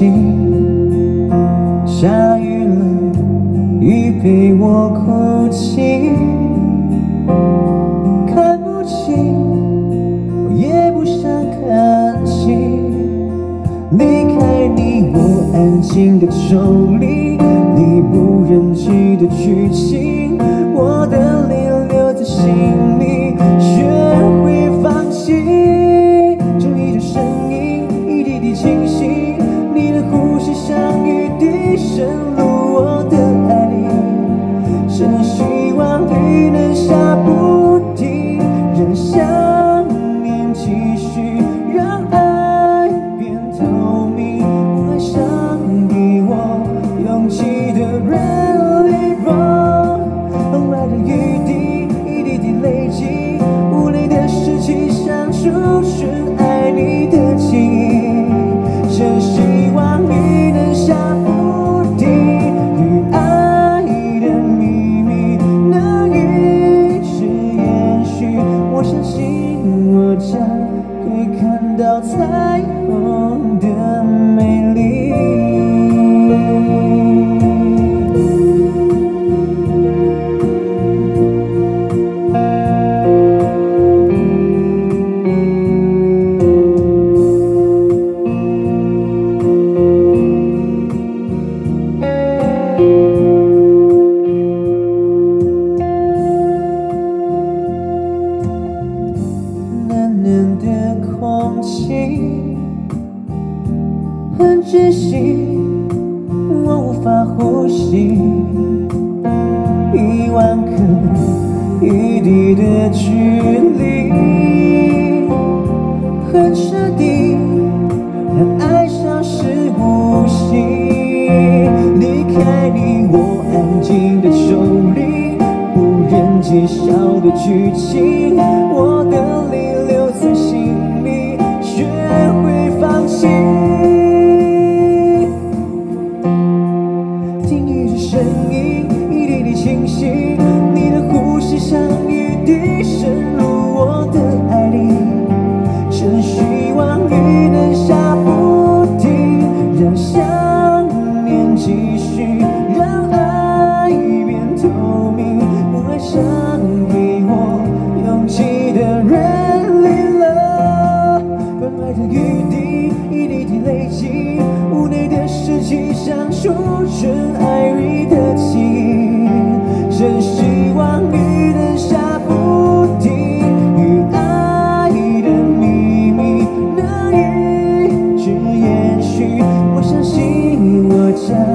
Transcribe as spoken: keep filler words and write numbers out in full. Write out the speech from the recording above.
心，下雨了，雨陪我哭泣，看不清，我也不想看清。离开你，我安静的抽离，你不忍气的剧情，我的脸留在心里，学会放弃。就你的声音，一滴滴清晰，你的呼吸像雨滴渗入我的爱里，真希望雨能下不停，让想念继续，让爱变透明。我爱上给我勇气的人里吧，等来的雨滴一滴滴累积，无泪的事情像出纯爱你的情，真希望雨能下不停，与爱的秘密能一直延续。我相信我将会看到彩虹的美丽。暖暖的空气很窒息，我无法呼吸。一万颗雨滴的距离，很彻底，让爱消失无息。离开你，我安静的抽离，不忍揭晓的剧情，我的泪留在心里，学会放弃。听雨的声音，一滴滴清晰，你的呼吸像雨滴渗入我的爱里，真希望雨能下不停，让想念继续，让爱变透明。我爱上给我勇气的人里了，关爱的雨滴一滴滴累积，无奈的事情像出纯爱你的情，真希望雨能下不停，与爱的秘密能一直延续。我相信我将